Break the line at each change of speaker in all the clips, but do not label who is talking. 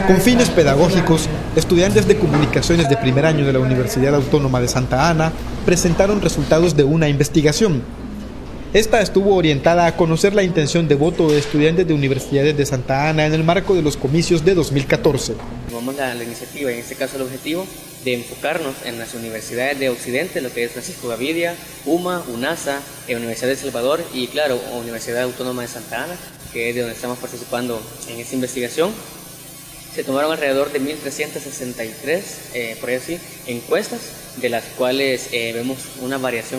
Con fines pedagógicos, estudiantes de comunicaciones de primer año de la Universidad Autónoma de Santa Ana presentaron resultados de una investigación. Esta estuvo orientada a conocer la intención de voto de estudiantes de universidades de Santa Ana en el marco de los comicios de 2014.
Tomamos la iniciativa, en este caso el objetivo, de enfocarnos en las universidades de Occidente, lo que es Francisco Gavidia, UMA, UNASA, Universidad de El Salvador y, claro, Universidad Autónoma de Santa Ana, que es de donde estamos participando en esta investigación. Se tomaron alrededor de 1.363, por ahí así, encuestas, de las cuales vemos una variación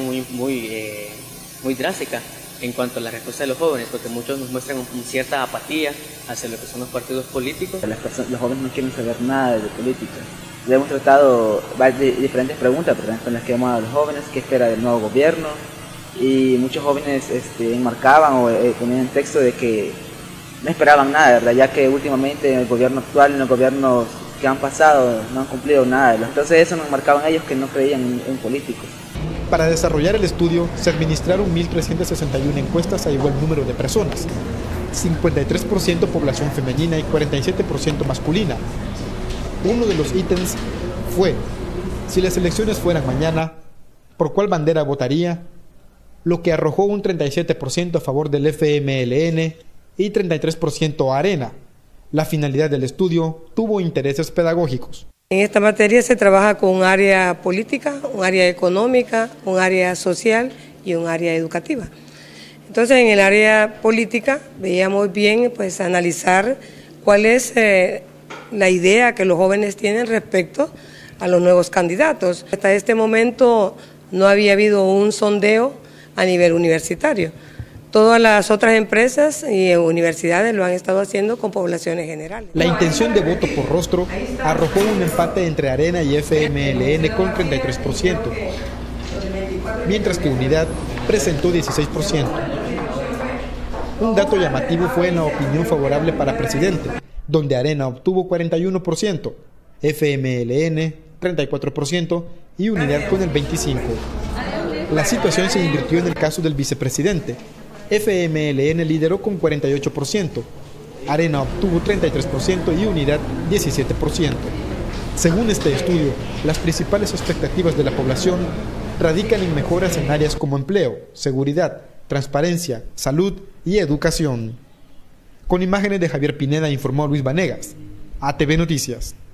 muy drástica en cuanto a la respuesta de los jóvenes, porque muchos nos muestran cierta apatía hacia lo que son los partidos políticos.
Los jóvenes no quieren saber nada de política. Le hemos tratado diferentes preguntas con las que hemos a los jóvenes, qué espera del nuevo gobierno, y muchos jóvenes enmarcaban o ponían en texto de que no esperaban nada, ¿verdad? Ya que últimamente en el gobierno actual, en los gobiernos que han pasado, no han cumplido nada. Entonces eso nos marcaban ellos que no creían en políticos.
Para desarrollar el estudio se administraron 1.361 encuestas a igual número de personas, 53% población femenina y 47% masculina. Uno de los ítems fue, si las elecciones fueran mañana, ¿por cuál bandera votaría?, lo que arrojó un 37% a favor del FMLN y 33% a Arena. La finalidad del estudio tuvo intereses pedagógicos.
En esta materia se trabaja con un área política, un área económica, un área social y un área educativa. Entonces, en el área política veíamos bien analizar cuál es la idea que los jóvenes tienen respecto a los nuevos candidatos. Hasta este momento no había habido un sondeo a nivel universitario. Todas las otras empresas y universidades lo han estado haciendo con poblaciones generales.
La intención de voto por rostro arrojó un empate entre Arena y FMLN con 33%, mientras que Unidad presentó 16%. Un dato llamativo fue en la opinión favorable para presidente, donde Arena obtuvo 41%, FMLN 34% y Unidad con el 25%. La situación se invirtió en el caso del vicepresidente. FMLN lideró con 48%, Arena obtuvo 33% y Unidad 17%. Según este estudio, las principales expectativas de la población radican en mejoras en áreas como empleo, seguridad, transparencia, salud y educación. Con imágenes de Javier Pineda informó Luis Vanegas, ATV Noticias.